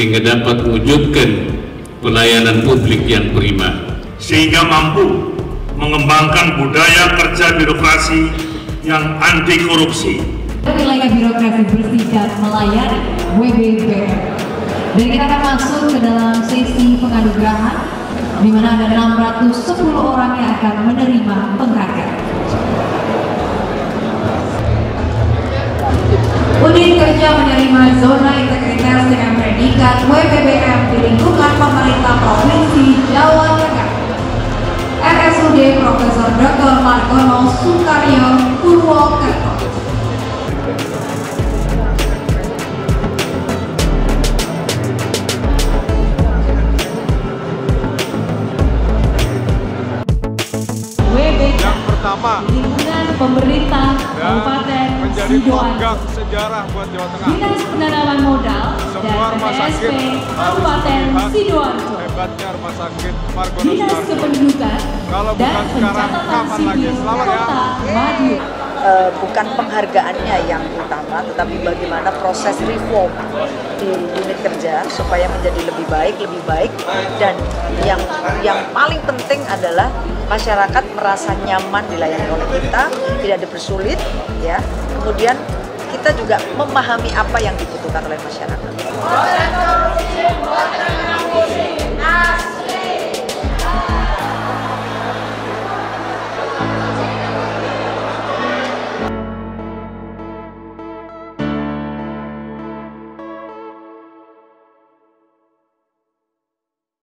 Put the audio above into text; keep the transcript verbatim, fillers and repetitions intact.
sehingga dapat mewujudkan pelayanan publik yang prima, sehingga mampu mengembangkan budaya kerja birokrasi yang anti korupsi. Wilayah birokrasi bersih dan melayani W B B M. Dan kita akan masuk ke dalam sesi penganugerahan, di mana ada enam ratus sepuluh orang yang akan menerima penghargaan. Unit kerja menerima zona integritas dengan predikat W B B M di lingkungan pemerintah Provinsi Jawa Tengah. R S U D Profesor Doktor Margono Soekaryo Purwokerto. W B B M yang pertama lingkungan pemerintah Kabupaten menjadi Sidoarjo. tonggak sejarah buat Jawa Tengah. Dinas Penanaman Modal Semua dan rumah P P S sakit P harus Kabupaten melihat Sidoarjo. hebatnya rumah sakit Margono Dinas Soekarjo. Kependudukan Kalau dan bukan sekarang, Pencatatan kapan lagi? Sipil Selamat ya. Kota Madiun. Uh, bukan penghargaannya yang utama, tetapi bagaimana proses reform di unit kerja supaya menjadi lebih baik, lebih baik, dan yang yang paling penting adalah masyarakat merasa nyaman dilayani oleh kita, tidak dipersulit, ya. Kemudian kita juga memahami apa yang dibutuhkan oleh masyarakat.